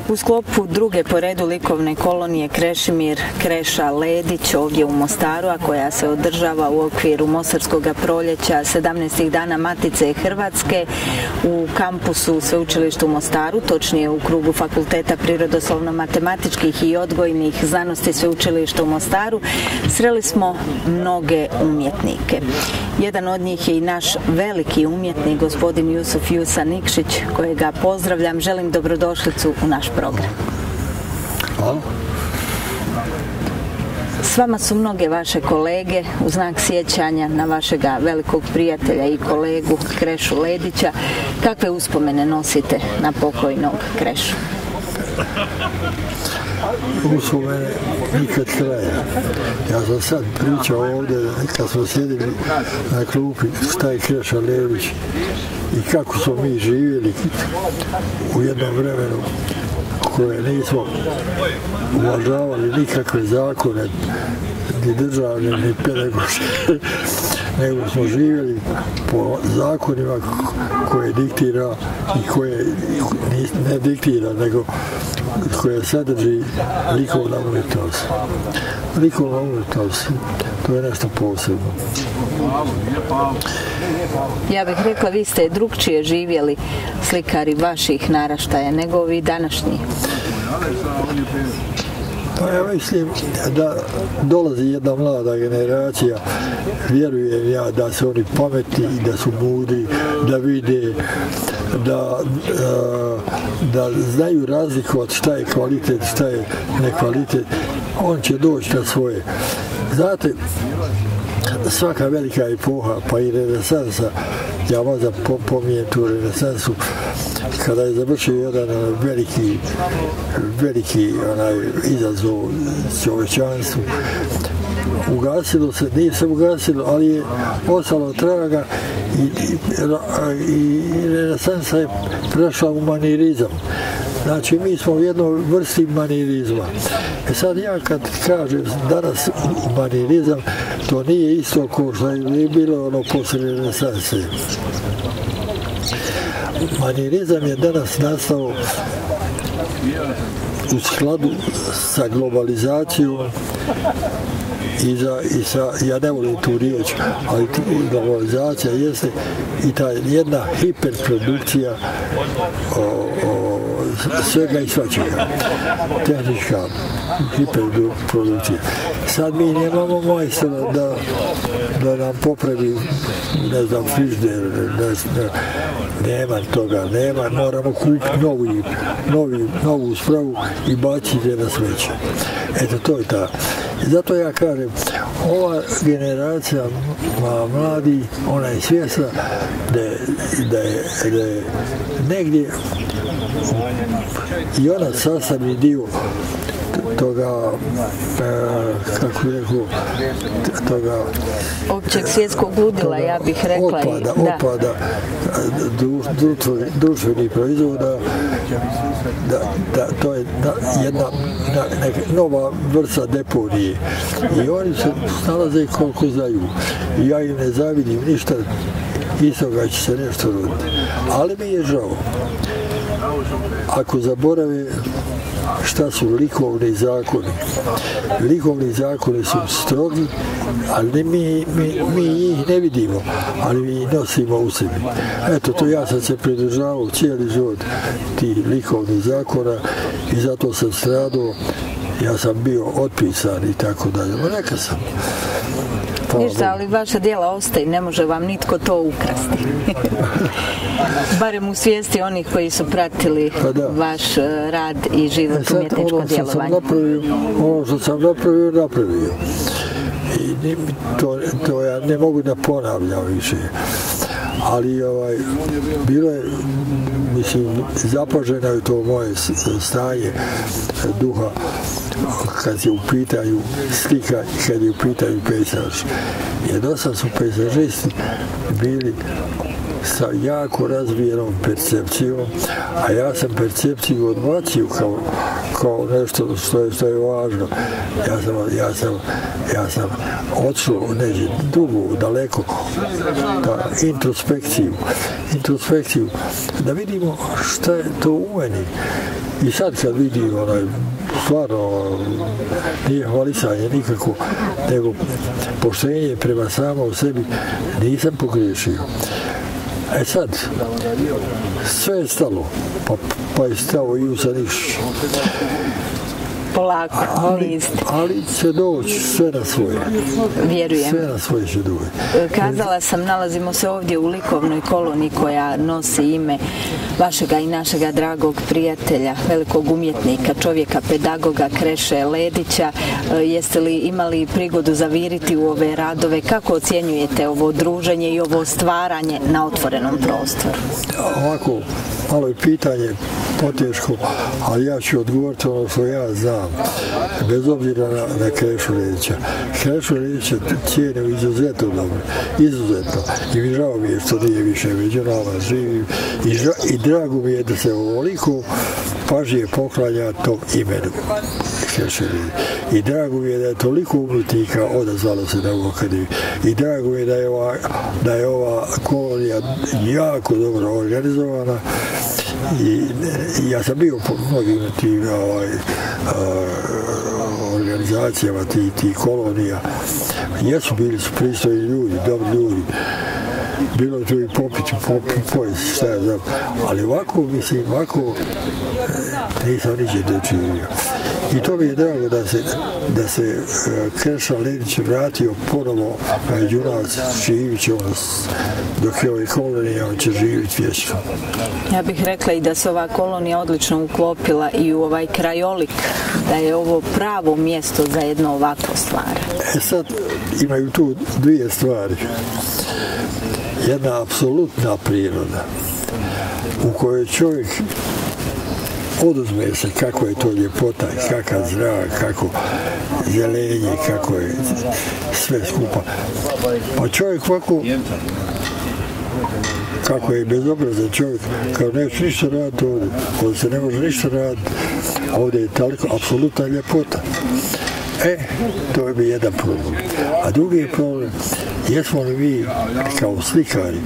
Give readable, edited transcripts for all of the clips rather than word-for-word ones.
U sklopu druge po redu likovne kolonije Krešimir Kreša Ledić ovdje u Mostaru, a koja se održava u okviru Mostarskog proljeća 17. dana Matice Hrvatske u kampusu Sveučilišta u Mostaru, točnije u krugu Fakulteta prirodoslovno-matematičkih i odgojnih znanosti Sveučilišta u Mostaru, sreli smo mnoge umjetnike. Jedan od njih je i naš veliki umjetnik, gospodin Jusuf Jusa Nikšić, kojega pozdravljam. Želim dobrodošlicu u naš program. Hvala. S vama su mnoge vaše kolege u znak sjećanja na vašega velikog prijatelja i kolegu Krešu Ledića. Kakve uspomene nosite na pokojnog Krešu? Uspomene nikad kraja. Ja sam sad pričao ovdje kad smo sjedili na klupi šta je Kreša Ledić i kako smo mi živjeli u jednom vremenu koje nismo uvažavali nikakve zakone, ni državne, ni pedagoške, nego smo živjeli po zakonima koje diktira i koje ne diktira, nego koje sadrži likovna umjetnost. Likovna umjetnost, to je nešto posebno. Ja bih rekla, vi ste drukčije živjeli, slikari vaših naraštaja, nego ovi današnji. Pa ja mislim da dolazi jedna mlada generacija, vjerujem ja da su oni pametni i da su mudri, da vide, da znaju razlikovati šta je kvalitet, šta je nekvalitet. On će doći na svoje. Znate, svaka velika epoha, pa i renesansa, ja možda pomijem tu renesansu, kada je završio jedan veliki izazov čovječanstvu, ugasilo se, nije se ugasilo, ali je ostalo traga i renesansa je prešla u manirizam. Znači, mi smo u jednoj vrsti manirizma. Sad ja kad kažem danas manirizam, to nije isto kao što je bilo ono poslije renesanse. Manirizam je danas nastao u skladu sa globalizacijom ja ne volim tu riječ, ali globalizacija jeste i ta jedna hiperprodukcija svega i svačega. Tehnička hiperprodukcija. Sad mi nemamo majstora da nam popravi, ne znam, frižder, nema toga, moramo kupiti novu spravu i baciti je na smeće. Eto, to je ta. Zato ja kažem, ova generacija mladi, ona je svjesna da je negdje i ona sastavni dio toga, kako bih rekao, toga općeg svjetskog ludila, ja bih rekla. Otpada društvenih proizvoda, da to je jedna nova vrsta deponije. I oni se snalaze koliko znaju. I ja im ne zavidim ništa, iz toga će se nešto roditi. Ali mi je žao. Ako zaborave šta su likovni zakoni. Likovni zakoni su strogi, ali mi ih ne vidimo, ali mi ih nosimo u sebi. Eto, to ja sam se pridržavao cijeli život tih likovnih zakona i zato sam stradao, ja sam bio otpisan i tako dalje. Neka sam. Ništa, ali vaša djela ostaje, ne može vam nitko to ukrasti. Barem u svijesti onih koji su pratili vaš rad i život, umjetničko djelovanje. Ono što sam napravio. I to ja ne mogu da ponavljam više. Ali bilo je, mislim, zapaženo je to moje stanje duha kad je u pitanju slika i kad je u pitanju pejzaž. Jer dosta su pejzažisti bili sa jako razvijenom percepcijom, a ja sam percepciju odbacio kao nešto što je važno. Ja sam odšao neđe dugo, daleko, ka introspekciju, da vidimo šta je to u meni. I sad kad vidim stvarno nije hvalisanje nikako, nego poštenje prema samom sebi, nisam pogriješio. Sad, sve je stalo, pa je stao i uza Nikšić. Polako, ali će doći sve na svoje. Vjerujem. Sve na svoje će doći. Kazala sam, nalazimo se ovdje u likovnoj koloniji koja nosi ime vašega i našega dragog prijatelja, velikog umjetnika, čovjeka, pedagoga Kreše Ledića. Jeste li imali prigodu zaviriti u ove radove? Kako ocjenjujete ovo druženje i ovo stvaranje na otvorenom prostoru? Ovako, malo je pitanje poteško, ali ja ću odgovoriti ono što ja znam, bez obzira na Krešu Ledića. Krešu Ledića cijenim izuzetno dobro, izuzetno. I mi žao mi je što nije više među nama živim i drago mi je da se ovoliko pažnje poklanja tom imenu Kreše Ledića. I drago mi je da je toliko umjetnika odazvalo se na ovu akademiju. I drago mi je da je ova kolonija jako dobro organizovana. I ja sam bio po mnogim tim organizacijama, tih kolonija. Jesu, bili su pristojni ljudi, dobri ljudi. Bilo je tu i popiti, pojesti, šta ja znam. Ali ovako, mislim, nisam niđe dočinio. I to mi je drago da se Kreša Ledić vratio ponovo među nas, živit će dok je ovaj kolonija, on će živjeti vječno. Ja bih rekla i da se ova kolonija odlično uklopila i u ovaj krajolik, da je ovo pravo mjesto za jedno ovako stvaranje. Sad imaju tu dvije stvari. Jedna apsolutna priroda u kojoj čovjek oduzme se kako je to ljepota, kakav zrak, kako zelenje, kako je sve skupa. Pa čovjek ovako, kako je bezobrazan čovjek, kao neće ništa raditi ovdje, ovdje se ne može ništa raditi, ovdje je toliko apsolutna ljepota. To je bi jedan problem. A drugi je problem, jesmo li mi kao slikari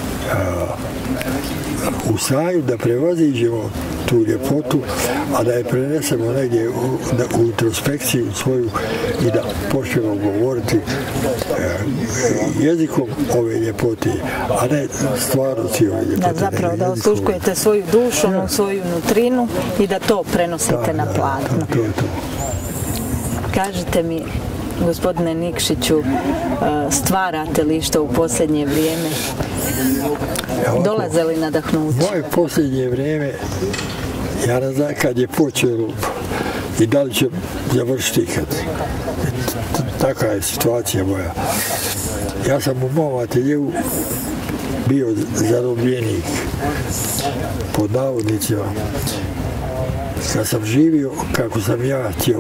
u stanju da prevaziđemo tu ljepotu, a da je prenesemo negdje u introspekciju svoju i da počnemo govoriti jezikom ove ljepote, a ne stvarnosti ove ljepote. Da, zapravo da osluškujete svoju dušu, svoju nutrinu i da to prenosite na platno. To je to. Kažite mi, gospodine Nikšiću, stvarate li što u posljednje vrijeme? Dolaze li nadahnuće? Moje posljednje vrijeme, ja ne znam kad je počelo i da li će završiti kad. Takva je situacija moja. Ja sam u mom ateljevu bio zarobljenik, pod navodnicima. Kad sam živio kako sam ja htio,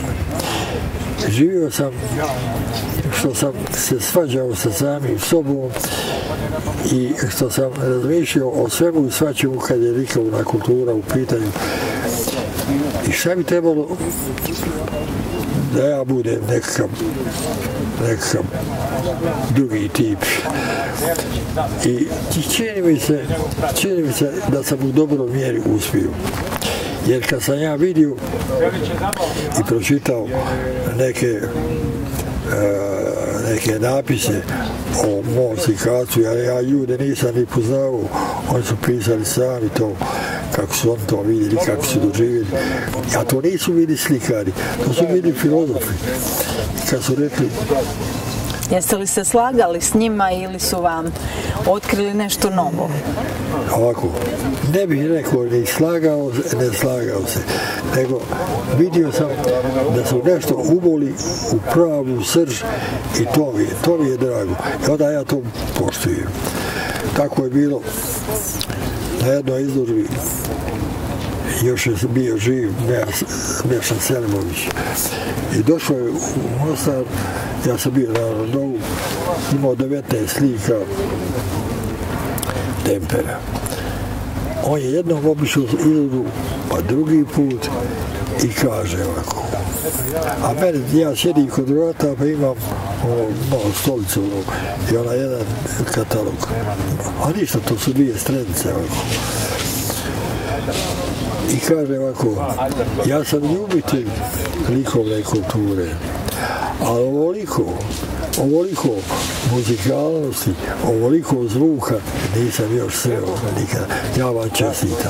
živio sam što sam se svađao sa samim sobom i što sam razmišljao o svemu i svačemu kad je likovna kultura u pitanju. I šta bi trebalo da ja budem nekakav drugi tip. I čini mi se da sam u dobroj mjeri uspio. Jer kad sam ja vidio i pročitao neke napise o mom slikacu, ja ljude nisam ni poznao, oni su pisali sami to, kako su oni to vidjeli, kako su doživjeli. A to nisu bili slikari, to su bili filozofi. Kad su rekli... Jeste li se slagali s njima ili su vam otkrili nešto novo? Ovako, ne bih rekao ne slagao se, nego vidio sam da su nešto uboli u pravu srž i to mi je drago. I onda ja to poštujem. Tako je bilo na jednoj izložbi, još je bio živ Meša Selimović. I došao je u Mostar, ja sam bio na Novu, imao 19 slika tempera. On je jednom obišao izložbu, pa drugi put i kaže ovako. A ja sjedim kod vrata, pa imam malo stolicu i ona jedan katalog. A ništa, to su dvije stranice ovako. I kaže ovako, ja sam ljubitelj likovne kulture, ali ovoliko muzikalnosti, ovoliko zvuka nisam još sreo nikada. Ja vam čestitam.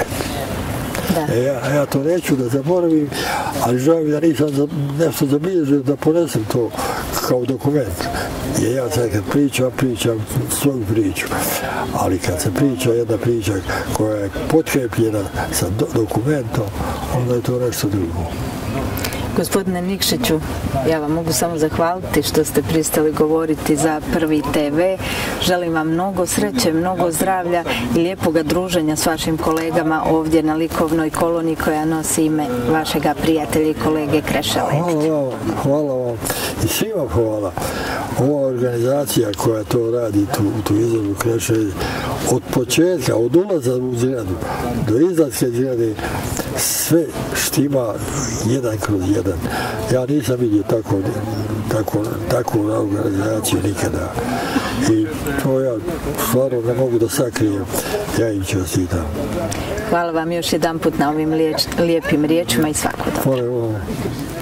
Ja to neću da zaboravim, ali žao mi da nisam nešto zabilježio da ponesem to kao dokument. Jer ja sad kad pričam svoju priču, ali kad se priča jedna priča koja je potkrepljena sa dokumentom, onda je to nešto drugo. Gospodine Nikšiću, ja vam mogu samo zahvaliti što ste pristali govoriti za Prvi TV. Želim vam mnogo sreće, mnogo zdravlja i lijepoga druženja s vašim kolegama ovdje na likovnoj koloniji koja nosi ime vašega prijatelja i kolege Kreše Ledića. Hvala vam i svima hvala. Ova organizacija koja to radi, tu izložbu Kreše, od početka, od ulaza u zgradu do izlaska zgrade, sve štima jedan kroz jedan. Ja nisam vidio takvu organizaciju nikada. I to ja stvarno ne mogu da sakrijem. Ja im čestitam. Hvala vam još jedan put na ovim lijepim riječima i svako dobro. Hvala vam.